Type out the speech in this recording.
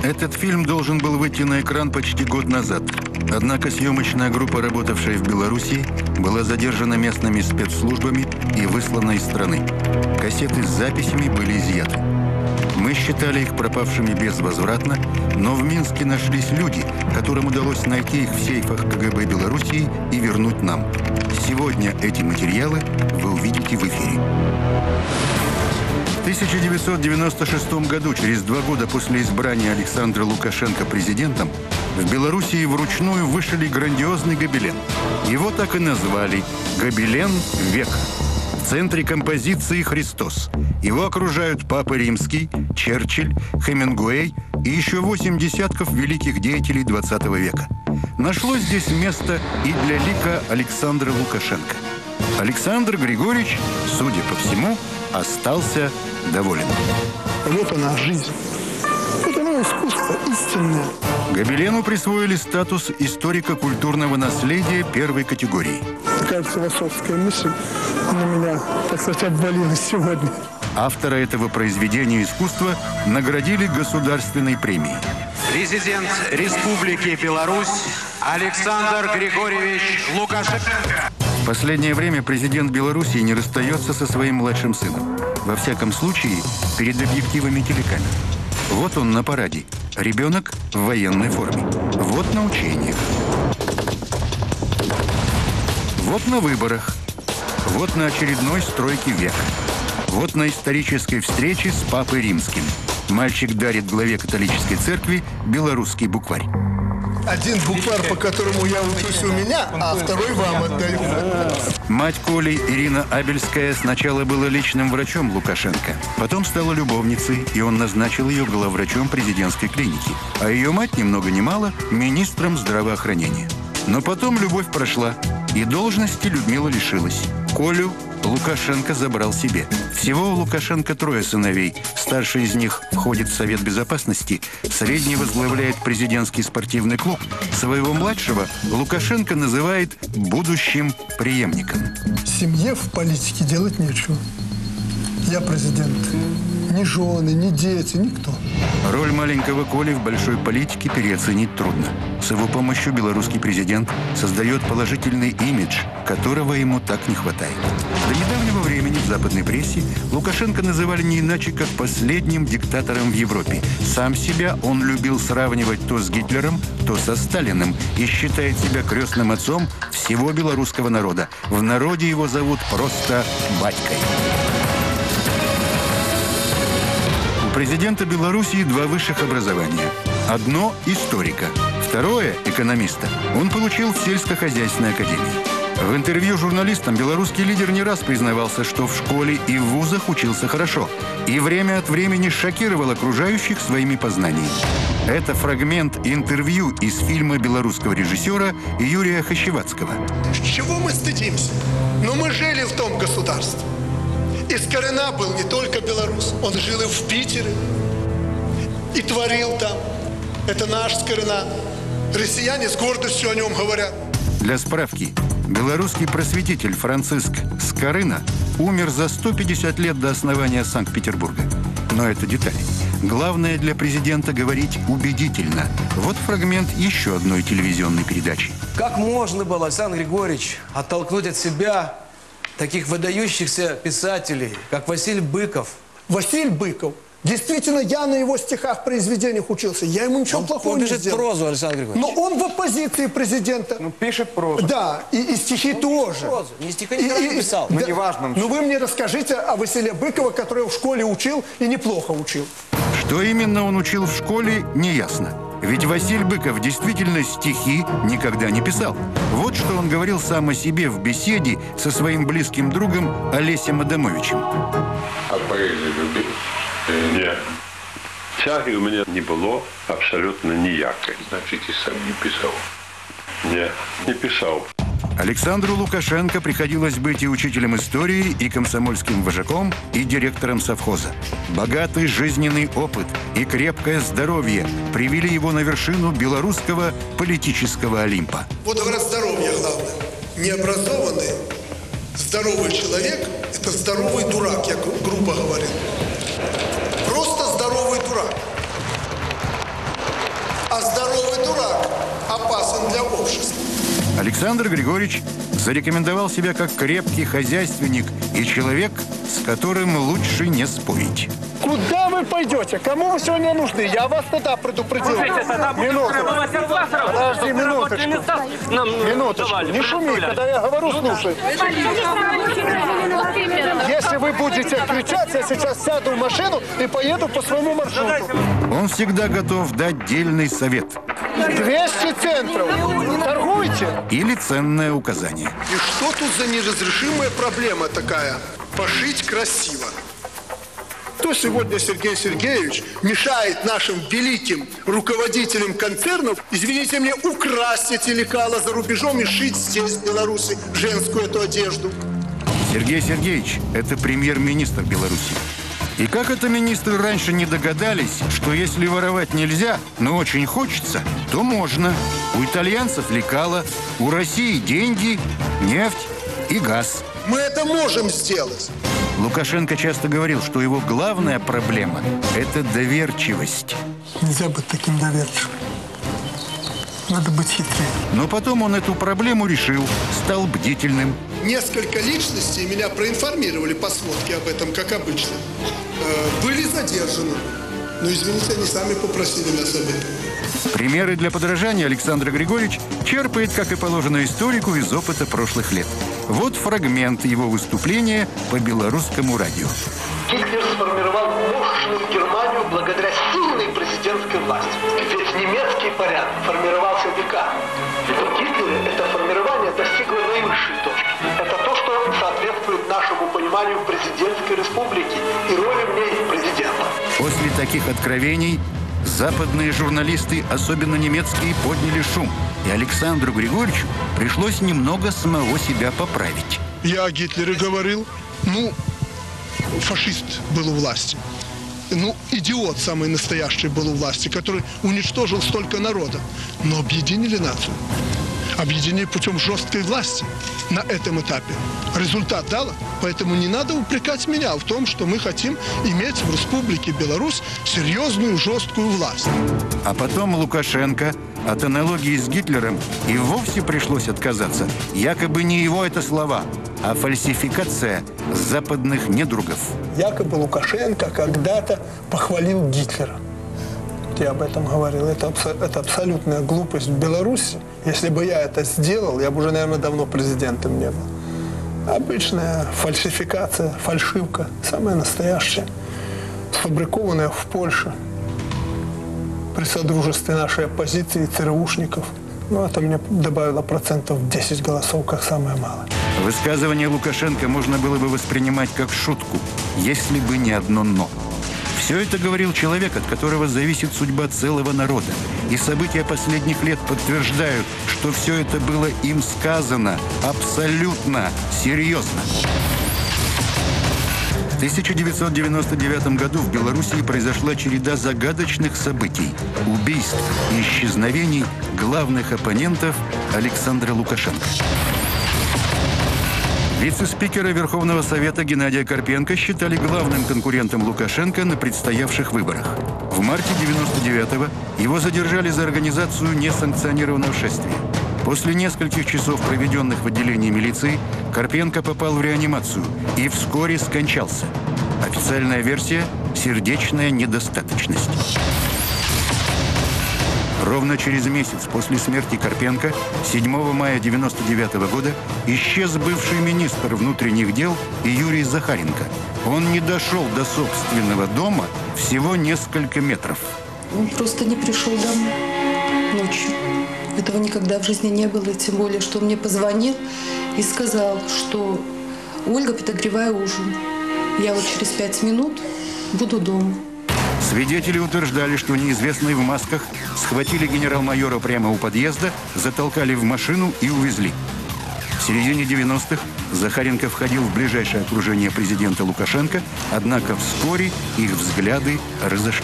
Этот фильм должен был выйти на экран почти год назад. Однако съемочная группа, работавшая в Беларуси, была задержана местными спецслужбами и выслана из страны. Кассеты с записями были изъяты. Мы считали их пропавшими безвозвратно, но в Минске нашлись люди, которым удалось найти их в сейфах КГБ Белоруссии и вернуть нам. Сегодня эти материалы вы увидите в эфире. В 1996 году, через 2 года после избрания Александра Лукашенко президентом, в Белоруссии вручную вышили грандиозный гобелен. Его так и назвали «Гобелен века». В центре композиции «Христос». Его окружают Папа Римский, Черчилль, Хемингуэй и еще 8 десятков великих деятелей 20 века. Нашлось здесь место и для лика Александра Лукашенко. Александр Григорьевич, судя по всему, остался доволен. Вот она, жизнь. Вот оно, искусство истинное. Гобелену присвоили статус историко-культурного наследия первой категории. Такая философская мысль на меня, так сказать, обвалилась сегодня. Автора этого произведения искусства наградили государственной премией. Президент Республики Беларусь Александр Григорьевич Лукашенко. В последнее время президент Белоруссии не расстается со своим младшим сыном. Во всяком случае, перед объективами телекамер. Вот он на параде. Ребенок в военной форме. Вот на учениях. Вот на выборах. Вот на очередной стройке века. Вот на исторической встрече с Папой Римским. Мальчик дарит главе католической церкви белорусский букварь. Один букварь, по которому я учусь у меня, а второй вам отдаю. Мать Коли, Ирина Абельская, сначала была личным врачом Лукашенко. Потом стала любовницей, и он назначил ее главврачом президентской клиники. А ее мать, ни много ни мало, министром здравоохранения. Но потом любовь прошла, и должности Людмила лишилась. Колю Лукашенко забрал себе. Всего у Лукашенко 3 сыновей. Старший из них входит в Совет Безопасности, средний возглавляет президентский спортивный клуб. Своего младшего Лукашенко называет будущим преемником. Семье в политике делать нечего. Я президент. Ни жены, ни дети, никто. Роль маленького Коли в большой политике переоценить трудно. С его помощью белорусский президент создает положительный имидж, которого ему так не хватает. До недавнего времени в западной прессе Лукашенко называли не иначе, как последним диктатором в Европе. Сам себя он любил сравнивать то с Гитлером, то со Сталиным и считает себя крестным отцом всего белорусского народа. В народе его зовут просто «батькой». У президента Белоруссии 2 высших образования. Одно – историка, второе – экономиста. Он получил в сельскохозяйственной академии. В интервью журналистам белорусский лидер не раз признавался, что в школе и в вузах учился хорошо. И время от времени шокировал окружающих своими познаниями. Это фрагмент интервью из фильма белорусского режиссера Юрия Хощевацкого. Чего мы стыдимся? Но мы жили в том государстве. Из корена был не только белорус, он жил и в Питере, и творил там. Это наш Скорина. Россияне с гордостью о нем говорят. Для справки, белорусский просветитель Франциск Скорина умер за 150 лет до основания Санкт-Петербурга. Но это детали. Главное для президента говорить убедительно. Вот фрагмент еще одной телевизионной передачи. Как можно было, Александр Григорьевич, оттолкнуть от себя таких выдающихся писателей, как Василий Быков? Василий Быков. Действительно, я на его стихах, произведениях учился. Я ему ничего плохого не сделал. Он пишет прозу, Александр Григорьевич. Но он в оппозиции президента. Ну, пишет прозу. Да, и стихи тоже. Прозу. Не стихи не писал. Ну, неважно. Ну, вы мне расскажите о Василии Быкове, который в школе учил и неплохо учил. Что именно он учил в школе, неясно. Ведь Василий Быков действительно стихи никогда не писал. Вот что он говорил сам о себе в беседе со своим близким другом Олесем Адамовичем. А поэзию любил? Нет. Тяги у меня не было абсолютно ніякої. Значит, и сам не писал? Нет, не писал. Александру Лукашенко приходилось быть и учителем истории, и комсомольским вожаком, и директором совхоза. Богатый жизненный опыт и крепкое здоровье привели его на вершину белорусского политического Олимпа. Вот говорят, здоровье главное. Необразованный, здоровый человек – это здоровый дурак, я грубо говорю. Просто здоровый дурак. А здоровый дурак опасен для общества. Александр Григорьевич зарекомендовал себя как крепкий хозяйственник и человек, с которым лучше не спорить. Куда вы пойдете? Кому вы сегодня нужны? Я вас тогда предупредил. Подожди, минуточку. Не шуми, когда я говорю, слушай. Если вы будете кричать, я сейчас сяду в машину и поеду по своему маршруту. Он всегда готов дать дельный совет 200 центов. Торгуйте. или ценное указание. И что тут за неразрешимая проблема такая? Пошить красиво. То сегодня Сергей Сергеевич мешает нашим великим руководителям концернов, извините мне, украсть эти лекала за рубежом и шить здесь, в Беларуси, женскую эту одежду. Сергей Сергеевич – это премьер-министр Беларуси. И как это министры раньше не догадались, что если воровать нельзя, но очень хочется, то можно. У итальянцев лекала, у России деньги, нефть и газ. Мы это можем сделать. Лукашенко часто говорил, что его главная проблема – это доверчивость. Нельзя быть таким доверчивым. Надо быть хитрее. Но потом он эту проблему решил, стал бдительным. Несколько личностей меня проинформировали по сводке об этом, как обычно. Были задержаны. Но, извините, они сами попросили нас об этом. Примеры для подражания Александр Григорьевич черпает, как и положено историку, из опыта прошлых лет. Вот фрагмент его выступления по белорусскому радио. Гитлер сформировал мощную Германию благодаря сильной президентской власти. Ведь немецкий порядок формировался веками. У Гитлера это формирование достигло наивысшей точки. Это то, что соответствует нашему пониманию президентской республики и роли в ней президента. После таких откровений западные журналисты, особенно немецкие, подняли шум. И Александру Григорьевичу пришлось немного самого себя поправить. Я о Гитлере говорил. Фашист был у власти. Идиот самый настоящий был у власти, который уничтожил столько народа. Но объединили нацию. Объединили путем жесткой власти на этом этапе. Результат дало. Поэтому не надо упрекать меня в том, что мы хотим иметь в Республике Беларусь серьезную жесткую власть. А потом Лукашенко от аналогии с Гитлером и вовсе пришлось отказаться. Якобы не его это слова, а фальсификация западных недругов. Якобы Лукашенко когда-то похвалил Гитлера. Я об этом говорил. Это абсолютная глупость в Беларуси. Если бы я это сделал, я бы уже, наверное, давно президентом не был. Обычная фальсификация, фальшивка, самая настоящая, сфабрикованная в Польше при содружестве нашей оппозиции и ЦРУшников. Это мне добавило 10% голосов, как самое малое. Высказывание Лукашенко можно было бы воспринимать как шутку, если бы не одно «но». Все это говорил человек, от которого зависит судьба целого народа. И события последних лет подтверждают, что все это было им сказано абсолютно серьезно. В 1999 году в Белоруссии произошла череда загадочных событий, убийств и исчезновений главных оппонентов Александра Лукашенко. Вице-спикера Верховного Совета Геннадия Карпенко считали главным конкурентом Лукашенко на предстоявших выборах. В марте 1999-го его задержали за организацию несанкционированного шествия. После нескольких часов, проведенных в отделении милиции, Карпенко попал в реанимацию и вскоре скончался. Официальная версия – сердечная недостаточность. Ровно через месяц после смерти Карпенко, 7 мая 1999 года, исчез бывший министр внутренних дел Юрий Захаренко. Он не дошел до собственного дома всего несколько метров. Он просто не пришел домой ночью. Этого никогда в жизни не было, тем более, что он мне позвонил и сказал, что Ольга, подогревай ужин. Я вот через 5 минут буду дома. Свидетели утверждали, что неизвестные в масках схватили генерал-майора прямо у подъезда, затолкали в машину и увезли. В середине 90-х Захаренко входил в ближайшее окружение президента Лукашенко, однако вскоре их взгляды разошлись.